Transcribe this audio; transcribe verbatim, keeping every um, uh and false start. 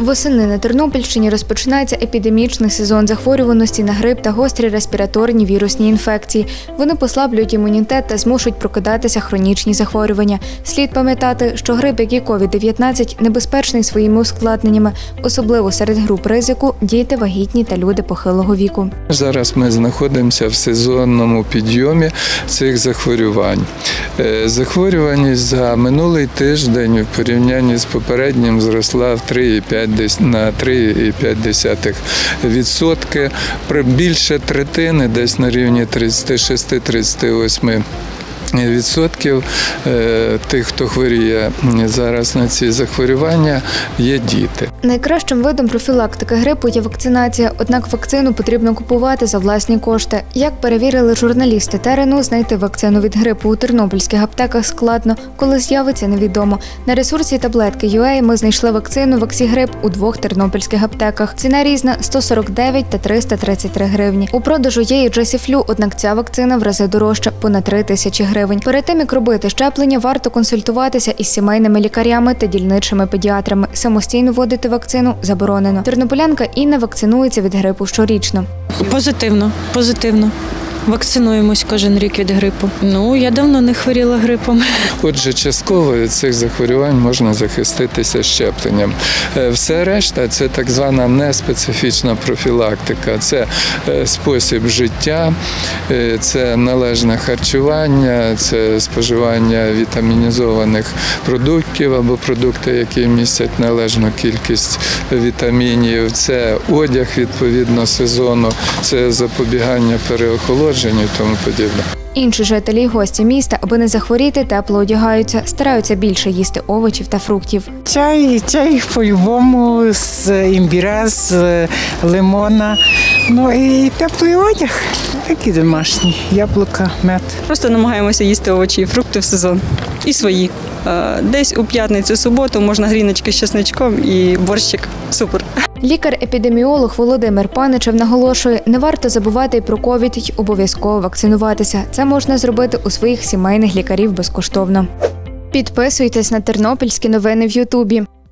Восени на Тернопільщині розпочинається епідемічний сезон захворюваності на грип та гострі респіраторні вірусні інфекції. Вони послаблюють імунітет та змушують прокидатися хронічні захворювання. Слід пам'ятати, що грип, як і ковід дев'ятнадцять, небезпечний своїми ускладненнями, особливо серед груп ризику – діти, вагітні та люди похилого віку. Зараз ми знаходимося в сезонному підйомі цих захворювань. Захворюваність за минулий тиждень в порівнянні з попереднім зросла в три цілих п'ять на три цілих п'ять десятих відсотка. Більше третини, десь на рівні тридцять шість - тридцять вісім відсотків тих, хто хворіє зараз на ці захворювання, є діти. Найкращим видом профілактики грипу є вакцинація, однак вакцину потрібно купувати за власні кошти. Як перевірили журналісти ТРНУ, знайти вакцину від грипу у тернопільських аптеках складно, коли з'явиться – невідомо. На ресурсі таблетки крапка ю а ми знайшли вакцину «Ваксігрип» у двох тернопільських аптеках. Ціна різна – сто сорок дев'ять та триста тридцять три гривні. У продажу є і Джесіфлю, однак ця вакцина в рази дорожча – понад три тисячі гривень. Перед тим, як робити щеплення, варто консультуватися із сімейними лікарями та дільничими педіатрами. Самостійно вводити вакцину заборонено. Тернополянка Інна вакцинується від грипу щорічно. Позитивно, позитивно. Вакцинуємось кожен рік від грипу. Ну, я давно не хворіла грипом. Отже, частково від цих захворювань можна захиститися щепленням. Все решта – це так звана неспецифічна профілактика. Це спосіб життя, це належне харчування, це споживання вітамінізованих продуктів або продукти, які містять належну кількість вітамінів, це одяг відповідно сезону, це запобігання переохолодження і тому подібне. Інші жителі і гості міста, аби не захворіти, тепло одягаються, стараються більше їсти овочів та фруктів. Чай, чай по-любому, з імбіря, з лимона, ну і теплий одяг, такий домашній, яблука, мед. Просто намагаємося їсти овочі і фрукти в сезон, і свої. Десь у п'ятницю-суботу можна гріночки з чесничком і борщик. Супер. Лікар-епідеміолог Володимир Паничев наголошує, не варто забувати й про ковід й обов'язково вакцинуватися. Це можна зробити у своїх сімейних лікарів безкоштовно. Підписуйтесь на тернопільські новини в Ютубі.